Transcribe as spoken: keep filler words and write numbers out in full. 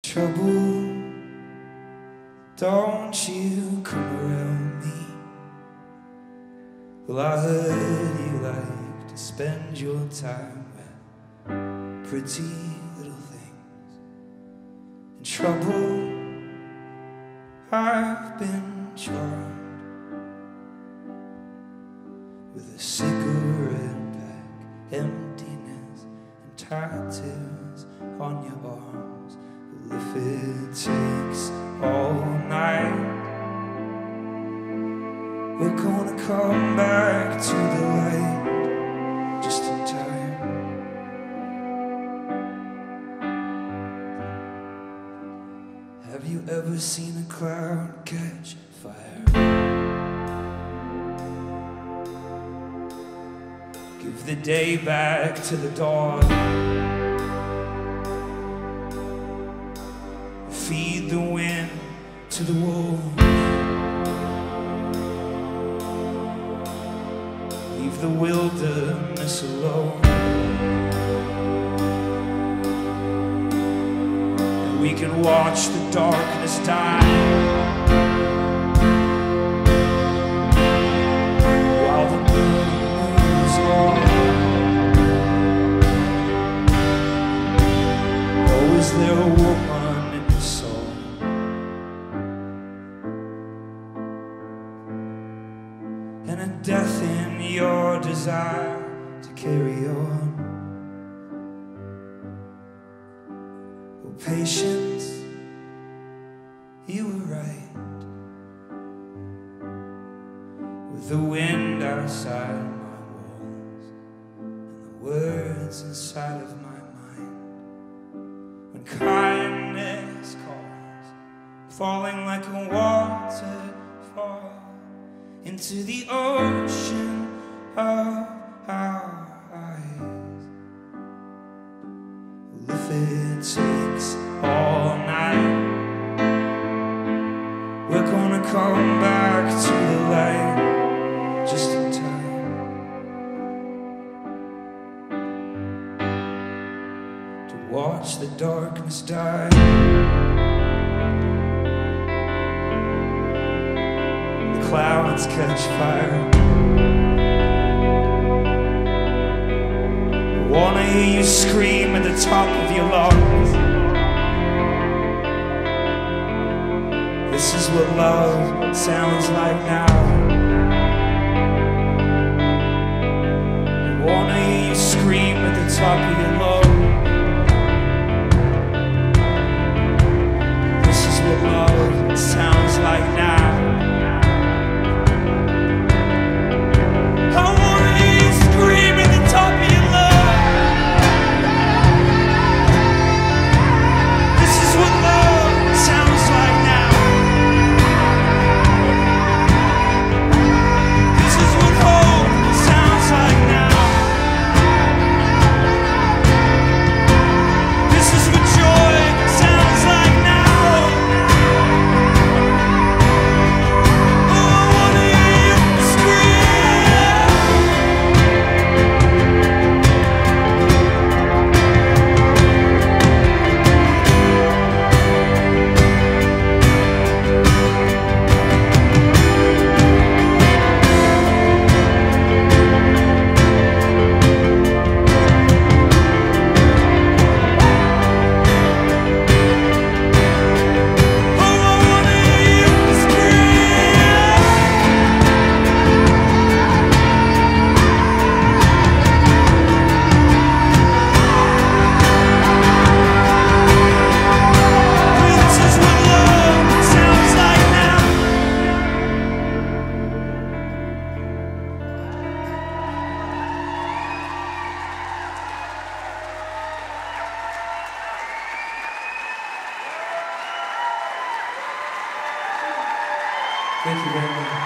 Trouble, don't you come around me. Well, I heard you like to spend your time with pretty little things. In trouble, I've been charmed with a cigarette pack, emptiness, and tattoos on your arms. Well, if it takes all night, we're gonna come back to the light just in time. Have you ever seen a cloud catch fire? Give the day back to the dawn. Feed the wind to the wolves. Leave the wilderness alone. And we can watch the darkness die while the moon moves on. Oh, is there a woman in the soul? And a death in your desire to carry on. Oh, patience, you were right. With the wind outside my walls and the words inside of my mind. When kindness calls, falling like a waterfall into the ocean of our eyes. Well, if it takes all night, we're gonna come back to the light just in time to watch the darkness die. Clouds catch fire. I wanna hear you scream at the top of your lungs. This is what love sounds like now. I wanna hear you scream at the top of your lungs. This is what love sounds like now. Thank you very much.